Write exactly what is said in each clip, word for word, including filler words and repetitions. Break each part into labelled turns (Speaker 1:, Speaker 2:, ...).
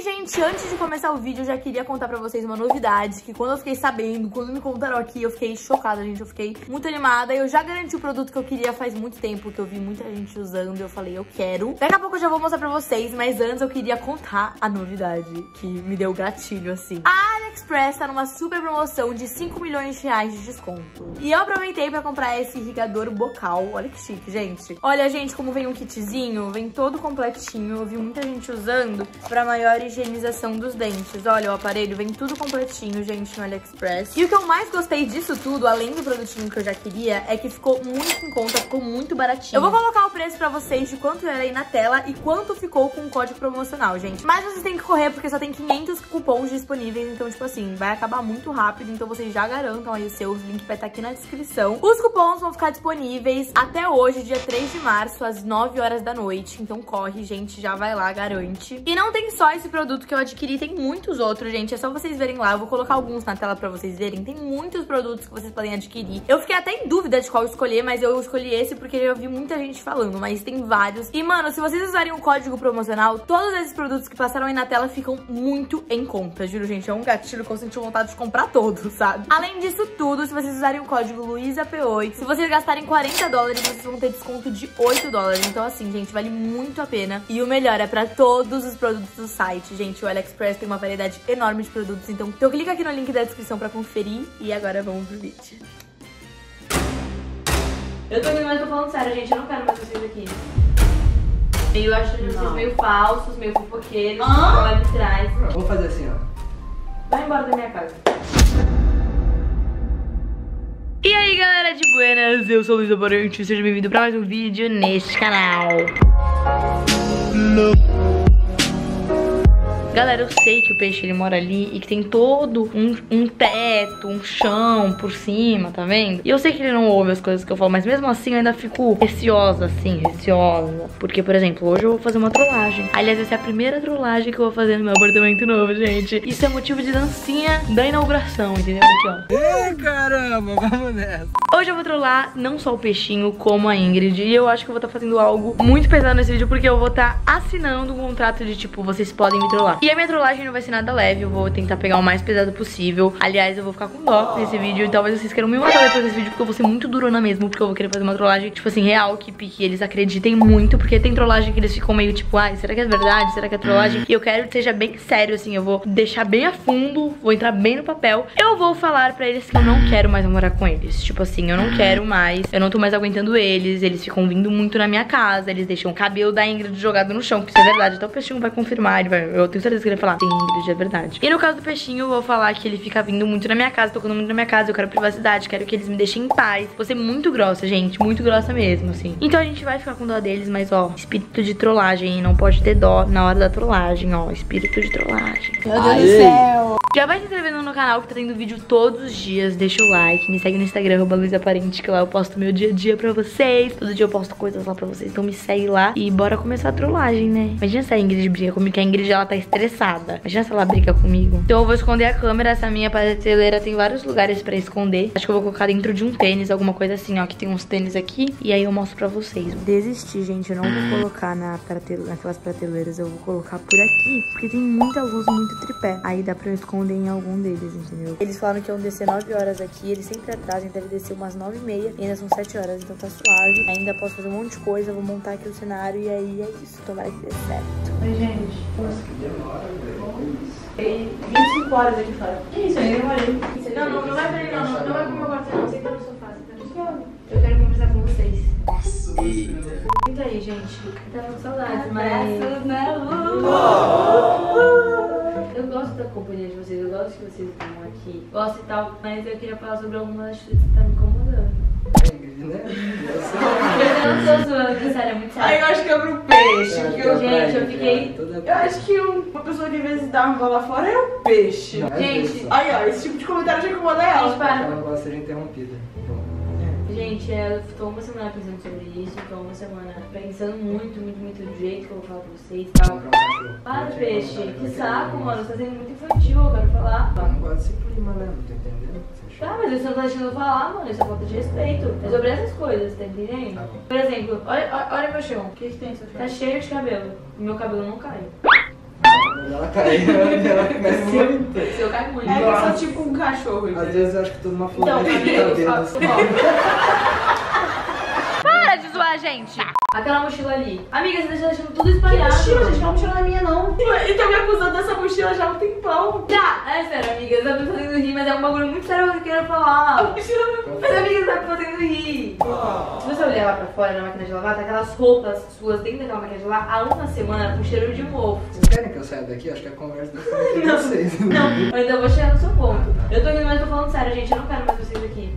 Speaker 1: gente, antes de começar o vídeo, eu já queria contar pra vocês uma novidade, que quando eu fiquei sabendo, quando me contaram aqui, eu fiquei chocada, gente, eu fiquei muito animada. Eu já garanti o produto que eu queria faz muito tempo, que eu vi muita gente usando, e eu falei, eu quero. Daqui a pouco eu já vou mostrar pra vocês, mas antes eu queria contar a novidade, que me deu gatilho, assim. A AliExpress tá numa super promoção de cinco milhões de reais de desconto. E eu aproveitei pra comprar esse irrigador bocal, olha que chique, gente. Olha, gente, como vem um kitzinho, vem todo completinho, eu vi muita gente usando pra maior higienização dos dentes. Olha, o aparelho vem tudo completinho, gente, no AliExpress. E o que eu mais gostei disso tudo, além do produtinho que eu já queria, é que ficou muito em conta, ficou muito baratinho. Eu vou colocar o preço pra vocês de quanto era aí na tela e quanto ficou com o código promocional, gente. Mas vocês têm que correr porque só tem quinhentos cupons disponíveis, então, tipo assim, vai acabar muito rápido, então vocês já garantam aí os seus, o link vai estar aqui na descrição. Os cupons vão ficar disponíveis até hoje, dia três de março, às nove horas da noite, então corre, gente, já vai lá, garante. E não tem só esse produto que eu adquiri, tem muitos outros, gente, é só vocês verem lá, eu vou colocar alguns na tela pra vocês verem, tem muitos produtos que vocês podem adquirir. Eu fiquei até em dúvida de qual escolher, mas eu escolhi esse porque eu vi muita gente falando, mas tem vários. E, mano, se vocês usarem o código promocional, todos esses produtos que passaram aí na tela ficam muito em conta, juro, gente, é um gatilho que eu senti vontade de comprar todos, sabe? Além disso tudo, se vocês usarem o código Luiza P oito, se vocês gastarem quarenta dólares, vocês vão ter desconto de oito dólares, então assim, gente, vale muito a pena. E o melhor é pra todos os produtos do site, gente, o AliExpress tem uma variedade enorme de produtos, então, então clica aqui no link da descrição pra conferir. E agora vamos pro vídeo. Eu tô rindo, mas tô falando sério, gente, eu não quero mais vocês aqui. Eu acho vocês meio falsos, meio fofoqueiros, ah? Lá de trás.
Speaker 2: Vou fazer assim, ó.
Speaker 1: Vai embora da minha casa. E aí, galera de buenas, eu sou o Luiza Parente, seja bem-vindo pra mais um vídeo neste canal. Galera, eu sei que o peixe ele mora ali e que tem todo um, um teto, um chão por cima, tá vendo? E eu sei que ele não ouve as coisas que eu falo, mas mesmo assim eu ainda fico receosa, assim, receosa. Porque, por exemplo, hoje eu vou fazer uma trollagem. Aliás, essa é a primeira trollagem que eu vou fazer no meu apartamento novo, gente. Isso é motivo de dancinha da inauguração, entendeu? Aqui, ó.
Speaker 2: Ei, caramba, vamos nessa.
Speaker 1: Hoje eu vou trollar não só o peixinho, como a Ingrid. E eu acho que eu vou estar fazendo algo muito pesado nesse vídeo, porque eu vou estar assinando um contrato de, tipo, vocês podem me trollar. E a minha trollagem não vai ser nada leve, eu vou tentar pegar o mais pesado possível. Aliás, eu vou ficar com dó nesse vídeo e talvez vocês queiram me matar depois desse vídeo, porque eu vou ser muito durona mesmo, porque eu vou querer fazer uma trollagem, tipo assim, real, que, que eles acreditem muito, porque tem trollagem que eles ficam meio tipo, ai, será que é verdade? Será que é trollagem? E eu quero que seja bem sério, assim, eu vou deixar bem a fundo, vou entrar bem no papel. Eu vou falar pra eles que eu não quero mais namorar com eles, tipo assim, eu não quero mais, eu não tô mais aguentando eles, eles ficam vindo muito na minha casa, eles deixam o cabelo da Ingrid jogado no chão, que isso é verdade, então o peixinho vai confirmar, ele vai, eu tenho certeza que ele vai falar, sim, Ingrid, é verdade. E no caso do peixinho, eu vou falar que ele fica vindo muito na minha casa, tocando muito na minha casa, eu quero privacidade, quero que eles me deixem em paz. Vou ser muito grossa, gente, muito grossa mesmo, assim. Então a gente vai ficar com dó deles, mas ó, espírito de trollagem, hein? Não pode ter dó na hora da trollagem, ó, espírito de trollagem.
Speaker 3: Meu Deus do céu!
Speaker 1: Já vai se inscrevendo no canal que tá tendo vídeo todos os dias, deixa o like, me segue no Instagram, arroba Luiza Parente, que lá eu posto meu dia a dia pra vocês. Todo dia eu posto coisas lá pra vocês, então me segue lá e bora começar a trollagem, né? Imagina se a Ingrid briga comigo, que a Ingrid ela tá estressada. Imagina se ela briga comigo. Então eu vou esconder a câmera, essa minha prateleira tem vários lugares pra esconder. Acho que eu vou colocar dentro de um tênis, alguma coisa assim, ó, que tem uns tênis aqui. E aí eu mostro pra vocês. Desisti, gente, eu não vou colocar na prateleira, naquelas prateleiras, eu vou colocar por aqui, porque tem muita luz, muito tripé. Aí dá pra eu esconder em algum deles, entendeu? Eles falaram que iam descer nove horas aqui, eles sempre atrasam, deve descer umas nove e meia, e ainda são sete horas, então tá suave. Ainda posso fazer um monte de coisa, vou montar aqui o cenário e aí é isso, tomara que dê certo. Oi, gente. Nossa, que demora, velho. Tem vinte e cinco horas aqui fora. Que isso aí? Eu demorei. Não, não, não vai pra aí, não, não, não vai pro meu quarto, não. Senta no sofá, senta no sofá. Eu quero conversar com vocês.
Speaker 2: Nossa, eita.
Speaker 1: Senta aí, gente. Tava com saudade, mas... Eu gosto da companhia de vocês, eu gosto que vocês estão aqui. Gosto e tal, mas eu queria falar sobre algumas atitudes que tá me incomodando.
Speaker 2: Né?
Speaker 1: Eu não tô zoando, sério, é muito sério.
Speaker 3: Aí eu acho que é pro peixe.
Speaker 2: É,
Speaker 3: que eu,
Speaker 1: gente, eu fiquei...
Speaker 3: eu acho que um- uma pessoa que às vezes dá uma bola fora é o peixe.
Speaker 2: Não,
Speaker 1: Gente,
Speaker 3: Aí, ó, esse tipo de comentário já incomoda ela.
Speaker 1: Gente, para.
Speaker 2: ela não gosta de ser interrompida.
Speaker 1: Gente, eu tô uma semana pensando sobre isso, tô uma semana pensando muito, muito, muito do jeito que eu vou falar pra vocês e tal. Para, peixe, que saco, mano, você tá sendo muito infantil, eu quero falar.
Speaker 2: Eu não gosto desse clima, né? Não tô entendendo.
Speaker 1: Tá, mas você não tá deixando eu falar, mano, isso é falta de respeito. É sobre essas coisas, tá entendendo?
Speaker 2: Tá bom.
Speaker 1: Por exemplo, olha, olha meu chão.
Speaker 3: O que, que tem, seu
Speaker 1: Tá cheio de cabelo. O meu cabelo não cai.
Speaker 2: Ela caiu, ela começa muito.
Speaker 1: O seu cai muito.
Speaker 3: É que eu sou tipo um cachorro.
Speaker 2: Às
Speaker 3: entendeu?
Speaker 2: vezes eu acho que tô numa
Speaker 1: Então,
Speaker 2: floresta de
Speaker 1: amigos, ó,
Speaker 2: cabelos.
Speaker 1: para de zoar, gente! Aquela mochila ali. Amiga, você tá deixando tudo espalhado.
Speaker 3: Mochila, gente, não mochila não é minha, não. E tá me acusando dessa mochila já há um tempão.
Speaker 1: Tá, é sério, amiga, você tá me fazendo rir, mas é um bagulho muito sério que eu quero falar.
Speaker 3: A mochila não...
Speaker 1: Mas, amiga, você tá me fazendo rir. Se você olhar lá pra fora na máquina de lavar, tá aquelas roupas suas dentro daquela máquina de lavar há uma semana com cheiro de mofo.
Speaker 2: Vocês querem que eu saia daqui? Acho que a conversa deve ser entre vocês.
Speaker 1: Não, eu ainda vou chegar no seu ponto. Eu tô rindo, mas tô falando sério, gente. Eu não quero mais vocês aqui.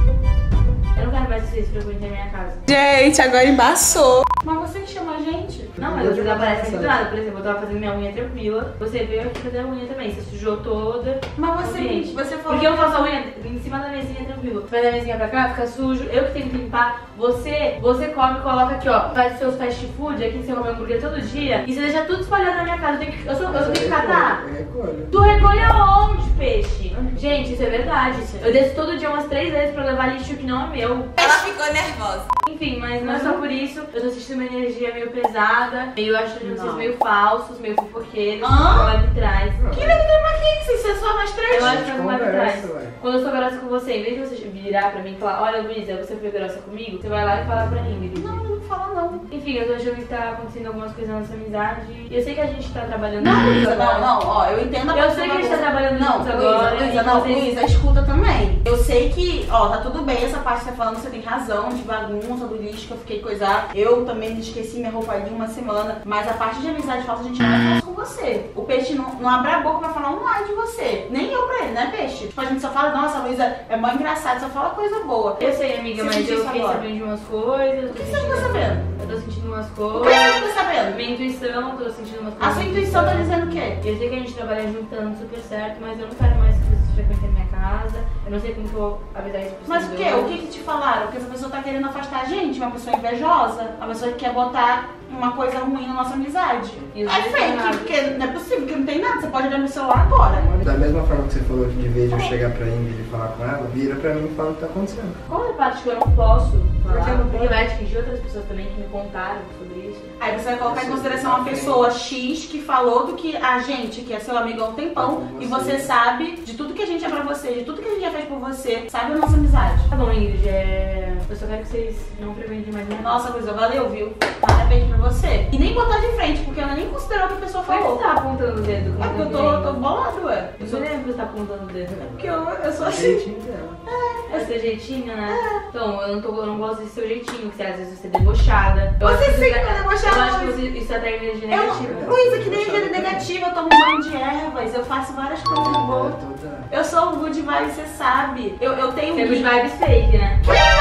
Speaker 1: Eu não quero mais vocês frequentem a minha casa.
Speaker 3: Gente, agora embaçou. Mas você que chama a gente?
Speaker 1: Não, mas vocês aparecem do nada. Por exemplo, eu tava fazendo minha unha tranquila. Você veio aqui fazer a unha também. Você sujou toda.
Speaker 3: Mas você,
Speaker 1: Ambiente.
Speaker 3: você falou...
Speaker 1: Porque eu faço a unha em cima da mesinha tranquilo. Você faz a mesinha pra cá, fica sujo. Eu que tenho que limpar. Você, você come e coloca aqui, ó. Faz os seus fast food. Aqui você come hambúrguer todo dia. E você deixa tudo espalhado na minha casa. Eu, tenho que, eu, sou, eu só tenho que catar.
Speaker 2: Eu recolho.
Speaker 1: Tu recolhe aonde, peixe? Gente, isso é verdade. Eu desço todo dia umas três vezes pra levar lixo que não é meu.
Speaker 4: Ela ficou nervosa.
Speaker 1: Enfim, mas não é só por isso. Eu tô sentindo uma energia meio pesada, meio achando vocês meio falsos, meio fofoqueiros, que ficam lá de trás.
Speaker 3: Que legal pra quem? Vocês são só nós três?
Speaker 1: Eu acho que eu lá de trás.
Speaker 2: Conversa, ué.
Speaker 1: Quando eu sou grossa com você, em vez de você virar pra mim e falar, olha, Luísa, você foi grossa comigo, você vai lá e fala pra Ingrid.
Speaker 3: Não, não fala não.
Speaker 1: Enfim, eu tô achando que tá acontecendo algumas coisas na nossa amizade. E eu sei que a gente tá trabalhando
Speaker 3: Não,
Speaker 1: juntos
Speaker 3: Luísa,
Speaker 1: agora.
Speaker 3: não, não, ó, eu entendo a
Speaker 1: Eu
Speaker 3: parte
Speaker 1: sei
Speaker 3: da
Speaker 1: que a gente tá
Speaker 3: bagunça.
Speaker 1: trabalhando
Speaker 3: Não,
Speaker 1: juntos
Speaker 3: Luísa,
Speaker 1: agora.
Speaker 3: Luísa,
Speaker 1: e
Speaker 3: não,
Speaker 1: vocês-
Speaker 3: Luísa, escuta também. Eu sei que, ó, tá tudo bem essa parte que você tá falando, você tem razão, de bagunça, do lixo que eu fiquei coisar. Eu também esqueci minha roupa ali uma semana, mas a parte de amizade falsa a gente não é falso com você. O Peixe não, não abre a boca pra falar um ai de você. Nem eu pra ele, né, Peixe? Tipo, a gente só fala, nossa, a Luísa é mó engraçada, só fala coisa boa.
Speaker 1: Eu sei, amiga,
Speaker 3: Você
Speaker 1: mas
Speaker 3: sentiu
Speaker 1: eu
Speaker 3: isso
Speaker 1: fiquei
Speaker 3: agora?
Speaker 1: sabendo de umas coisas.
Speaker 3: O que você ficou sabendo?
Speaker 1: Eu tô sentindo umas
Speaker 3: O que
Speaker 1: coisas.
Speaker 3: você ficou sabendo?
Speaker 1: Minha intuição, tô sentindo umas
Speaker 3: A
Speaker 1: coisas.
Speaker 3: sua intuição tá dizendo o quê?
Speaker 1: Eu sei que a gente trabalha junto, tá dando super certo, mas eu não quero mais que vocês frequentem a minha casa. Eu não sei como que eu vou avisar isso pra
Speaker 3: Mas o
Speaker 1: vocês
Speaker 3: quê?
Speaker 1: hoje.
Speaker 3: O que que te falaram? Que essa pessoa tá querendo afastar a gente, uma pessoa invejosa, uma pessoa que quer botar uma coisa ruim na nossa amizade.
Speaker 1: E os
Speaker 3: É
Speaker 1: dois
Speaker 3: fake,
Speaker 1: errados.
Speaker 3: porque não é possível, porque não tem nada, você pode olhar no celular agora.
Speaker 2: Da mesma forma que você falou que de vez de eu chegar pra Ingrid e falar com ela, vira pra mim e fala o que tá acontecendo.
Speaker 1: Qual é a parte que eu não posso falar?
Speaker 3: Porque eu não
Speaker 1: Porque vai atingir outras pessoas também que me contaram sobre isso.
Speaker 3: Aí você vai colocar em consideração uma pessoa X que falou do que a gente, que é seu amigo há um tempão, e você sabe de tudo que a gente é pra você, de tudo que a gente já fez por você, sabe a nossa amizade.
Speaker 1: Tá bom, Ingrid, é... eu só quero que vocês não frequentem mais minha casa.
Speaker 3: Nossa, coisa, valeu, viu? Nada bem pra você. E nem botar de frente, porque ela nem considerou o que a pessoa
Speaker 1: Por que
Speaker 3: falou.
Speaker 1: você tá apontando o dedo?
Speaker 3: É porque eu tô, tô bolado, ué.
Speaker 1: Eu sou lembro que você tá apontando o dedo.
Speaker 3: É porque eu, eu sou
Speaker 2: O
Speaker 3: assim.
Speaker 2: jeitinho dela.
Speaker 1: É seu jeitinho, né? Então, eu não, tô, eu não gosto desse seu jeitinho, que você, às vezes você é debochada. Eu
Speaker 3: Você
Speaker 1: acho que
Speaker 3: sempre
Speaker 1: tá-
Speaker 3: é debochada,
Speaker 1: Eu acho que
Speaker 3: Luiz.
Speaker 1: você, isso atrai energia
Speaker 3: Eu,
Speaker 1: negativa.
Speaker 3: Luísa, que energia negativa, eu tomo banho de ervas, eu faço várias coisas
Speaker 2: Ela
Speaker 3: boas.
Speaker 2: é toda...
Speaker 3: Eu sou um good vibe, você sabe. Eu, eu tenho
Speaker 1: Você é
Speaker 3: um
Speaker 1: good vibes fake, né?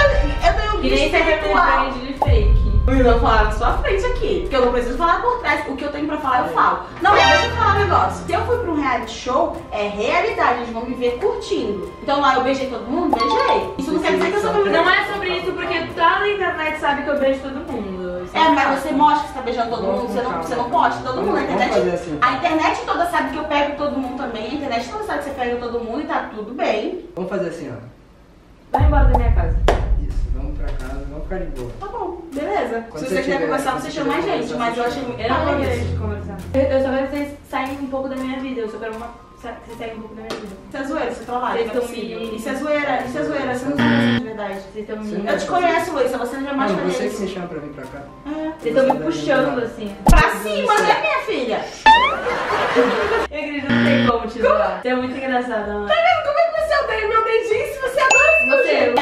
Speaker 3: Eu tenho um
Speaker 1: Que
Speaker 3: guia
Speaker 1: nem você
Speaker 3: espiritual.
Speaker 1: é de fake.
Speaker 3: Eu vou falar na sua frente aqui, porque eu não preciso falar por trás. O que eu tenho pra falar, eu falo. Não, mas deixa eu falar um negócio. Se eu fui pra um reality show, é realidade, eles vão me ver curtindo. Então lá eu beijei todo mundo, beijei. Isso não quer dizer que eu sou uma
Speaker 1: Não é sobre isso, porque tá na internet sabe que eu beijo todo mundo. Isso
Speaker 3: É, mas
Speaker 1: fato.
Speaker 3: você mostra que você tá beijando todo
Speaker 2: Vamos
Speaker 3: mundo,
Speaker 2: com
Speaker 3: você não,
Speaker 2: calma.
Speaker 3: você não posta todo mundo. A
Speaker 2: Vamos- vamos fazer
Speaker 3: internet,
Speaker 2: assim.
Speaker 3: a internet toda sabe que eu pego todo mundo também, a internet toda sabe que você pega todo mundo e tá tudo bem.
Speaker 2: Vamos fazer assim, ó.
Speaker 1: Vai embora da minha casa.
Speaker 2: Isso, vamos pra casa, vamos ficar de boa.
Speaker 3: Tá bom, beleza.
Speaker 2: Quando
Speaker 3: Se
Speaker 2: você
Speaker 3: você quer
Speaker 2: tiver-
Speaker 3: conversar,
Speaker 2: quando
Speaker 3: você
Speaker 2: você
Speaker 3: chama a
Speaker 2: tiver
Speaker 3: gente,
Speaker 2: conversar,
Speaker 3: mas eu
Speaker 2: você
Speaker 3: achei
Speaker 2: chama.
Speaker 3: muito.
Speaker 1: Eu não vou
Speaker 3: Ah,
Speaker 1: querer
Speaker 3: isso.
Speaker 1: te conversar. Eu, eu só quero que vocês saiam um pouco da minha vida. Eu só quero uma, sa- que vocês saiam um pouco da minha vida.
Speaker 3: Isso é zoeira, você tá lá,
Speaker 1: Vocês
Speaker 3: não é
Speaker 1: tão
Speaker 3: possível.
Speaker 1: me-
Speaker 3: Isso é zoeira, isso é zoeira, você não tá conhecendo de verdade.
Speaker 1: Vocês estão
Speaker 2: Você
Speaker 1: me...
Speaker 2: não-
Speaker 3: Eu te conheço, Luísa, você não jamais
Speaker 2: Não,
Speaker 3: faria
Speaker 2: você que
Speaker 3: isso.
Speaker 2: me chama pra vir pra cá.
Speaker 3: É.
Speaker 1: Vocês estão me puxando assim.
Speaker 3: Pra cima, né, minha filha?
Speaker 1: Eu acredito, não tem como te zoar. Você é muito engraçada, mano.
Speaker 3: Tá vendo como é que você odeia meu dedinho se você adora esse
Speaker 1: Você.
Speaker 3: É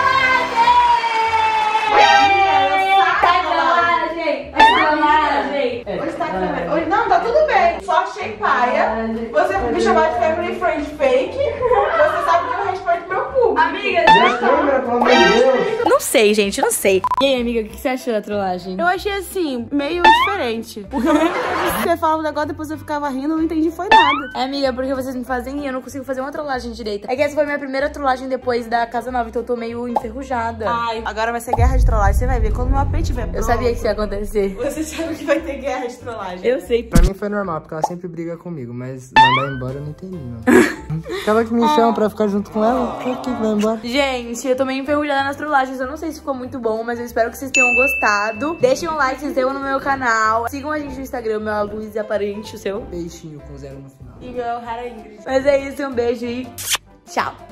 Speaker 1: Sai pra lá, gente! Sai pra lá, gente!
Speaker 3: Hoje tá câmera. Hoje, não, tá tudo bem. Só achei paia. Você me chamar de family friend fake. Você sabe que eu respeito meu público.
Speaker 1: Amiga,
Speaker 2: Já câmera, pelo amor de Deus!
Speaker 4: Não sei, gente, não sei.
Speaker 1: E aí, amiga, o que você achou da trollagem?
Speaker 3: Eu achei assim, meio diferente. Porque eu lembro que você fala um negócio, depois eu ficava rindo, não entendi foi nada.
Speaker 1: É, amiga, porque vocês me fazem rir, eu não consigo fazer uma trollagem direita. É que essa foi a minha primeira trollagem depois da Casa Nova, então eu tô meio enferrujada.
Speaker 3: Ai, agora vai ser guerra de trollagem. Você vai ver, quando meu A P tiver pronto,
Speaker 1: Eu sabia que isso ia acontecer.
Speaker 3: você sabe que vai ter guerra de trollagem.
Speaker 1: Eu sei.
Speaker 2: Pra mim foi normal, porque ela sempre briga comigo, mas mandar embora eu não entendi, não. Aquela que me chama pra ficar junto com ela, por que que vai embora?
Speaker 1: Gente, eu tô meio enferrujada nas trollagens, eu não não sei se ficou muito bom, mas eu espero que vocês tenham gostado. Deixem um like, se inscrevam no meu canal. Sigam a gente no Instagram, meu é Luiz Aparente, o seu.
Speaker 2: Peixinho com zero no final.
Speaker 1: E meu é Hara Ingrid. Mas é isso, um beijo e tchau.